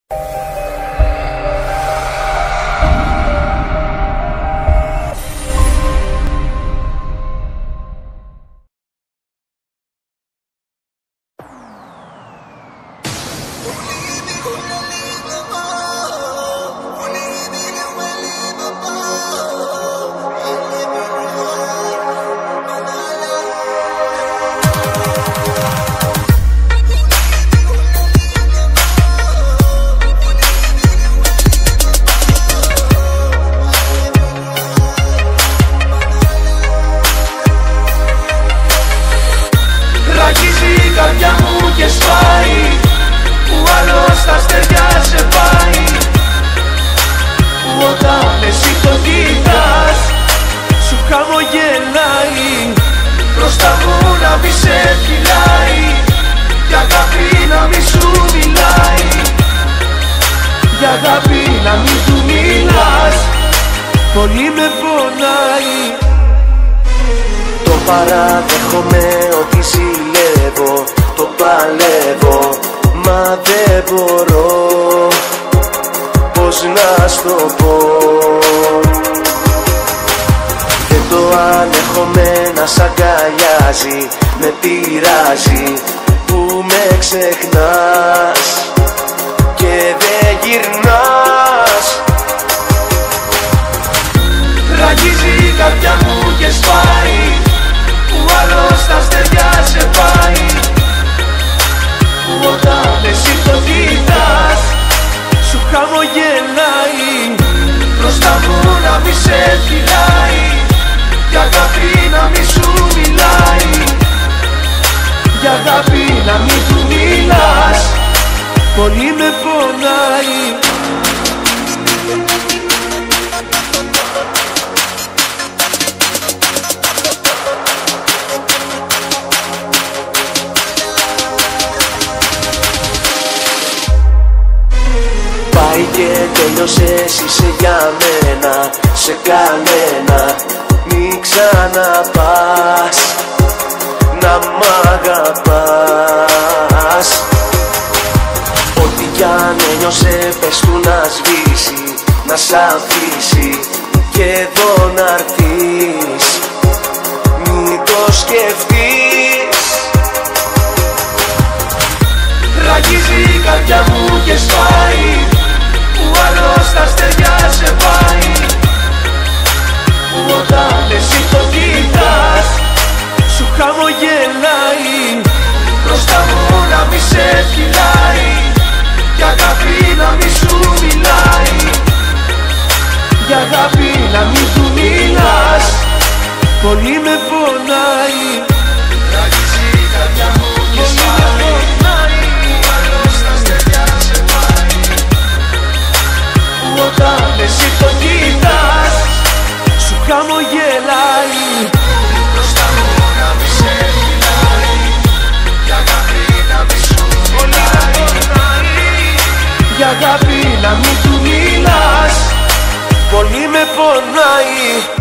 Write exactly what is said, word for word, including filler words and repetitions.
Ραγίζει η καρδιά μου και σπάει, που άλλος στα αστέρια σε πάει, που όταν εσύ το κοιτάς σου χαμογελάει, μπροστά μου να μη σε φυλάει, για αγάπη να μη σου μιλάει, για αγάπη να μη του μιλάς, πολύ με πονάει. Το παραδέχομαι ότι ζηλεύω, το παλεύω, μα δεν μπορώ, πώς να στο πω. Δεν το ανέχομαι να σ' αγκαλιάζει, με πειράζει που με ξεχνάς και δεν γυρνάς. Ραγίζει η καρδιά μου και σπάει, που άλλος στα αστέρια σε πάει, που όταν εσύ το κοιτάς σου χαμογελάει, μπροστά μου να μη σε φυλάει, για αγάπη να μη σου μιλάει, για αγάπη να μη του μιλάς, πολύ με πονάει. Πάει και τέλειωσες, είσαι για μένα, σε κανένα μη ξαναπάς, να μ' αγαπάς. Ό,τι κι αν ένιωσε πες του να σβήσει, να σ' αφήσει και εδώ να'ρθείς, μην το σκεφτείς. Ραγίζει η καρδιά μου και σπάει, που άλλος στα αστέρια σε πάει, που όταν εσύ το κοιτάς σου χαμογελάει, μπροστά μου να μη σε φυλάει, για αγάπη να μη σου μιλάει, για αγάπη να μη του μιλάς, πολύ με πονάει. Ραγίζει η καρδιά μου και σπάει, όταν εσύ το κοιτάς σου χαμογελάει, μπροστά μου να μη σε φυλάει, για αγάπη να μη σου μιλάει, για αγάπη να μη του μιλάς, πολύ με πονάει.